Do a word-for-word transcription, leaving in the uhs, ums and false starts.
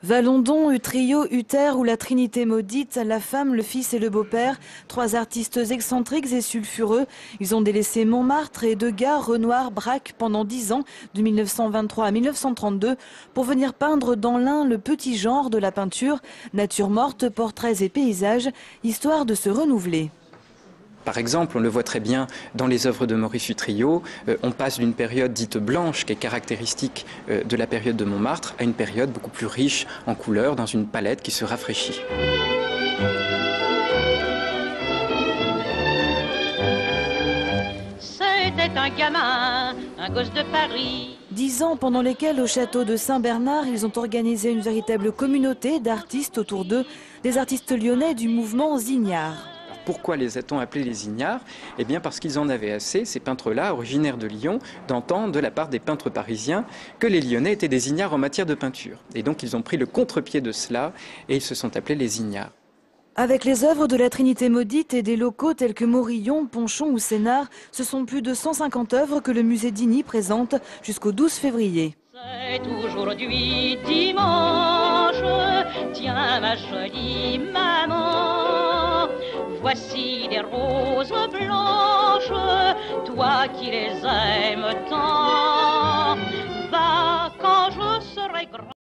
Valandon, Utrio, Uther ou la Trinité maudite, la femme, le fils et le beau-père, trois artistes excentriques et sulfureux. Ils ont délaissé Montmartre et Degas, Renoir, Braque pendant dix ans, de mille neuf cent vingt-trois à mille neuf cent trente-deux, pour venir peindre dans l'Ain le petit genre de la peinture, nature morte, portraits et paysages, histoire de se renouveler. Par exemple, on le voit très bien dans les œuvres de Maurice Utrio, euh, on passe d'une période dite blanche, qui est caractéristique euh, de la période de Montmartre, à une période beaucoup plus riche en couleurs, dans une palette qui se rafraîchit. C'était un gamin, un gosse de Paris. Dix ans pendant lesquels, au château de Saint-Bernard, ils ont organisé une véritable communauté d'artistes autour d'eux, des artistes lyonnais du mouvement Zignard. Pourquoi les a-t-on appelés les Ignards? Eh bien parce qu'ils en avaient assez, ces peintres-là, originaires de Lyon, d'entendre de la part des peintres parisiens que les Lyonnais étaient des Ignards en matière de peinture. Et donc ils ont pris le contre-pied de cela et ils se sont appelés les Ignards. Avec les œuvres de la Trinité maudite et des locaux tels que Morillon, Ponchon ou Sénart, ce sont plus de cent cinquante œuvres que le musée d'Igny présente jusqu'au douze février. C'est aujourd'hui dimanche, tiens ma jolie maman, voici des roses blanches, toi qui les aimes tant, va quand je serai grand.